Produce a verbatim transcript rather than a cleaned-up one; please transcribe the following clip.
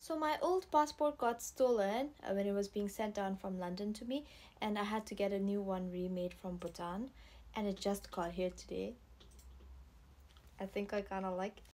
So my old passport got stolen uh, when it was being sent down from London to me, and I had to get a new one remade from Bhutan, and it just got here today. I think I kind of like